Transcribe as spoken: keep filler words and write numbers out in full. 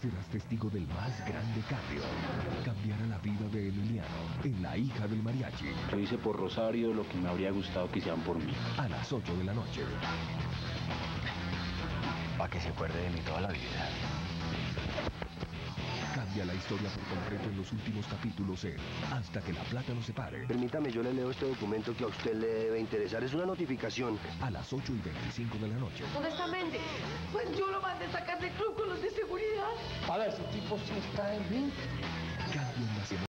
serás testigo del más grande cambio. Cambiará la vida de Emiliano en La hija del mariachi. Yo hice por Rosario lo que me habría gustado que hicieran por mí. A las ocho de la noche. Para que se acuerde de mí toda la vida. Cambia la historia por completo en los últimos capítulos en Hasta que la plata nos separe. Permítame, yo le leo este documento que a usted le debe interesar. Es una notificación. A las ocho y veinticinco de la noche. ¿Dónde está Méndez? Pues yo lo mandé sacar del club con los de seguridad. A ver, ese tipo sí está en mí. Cambian las emociones.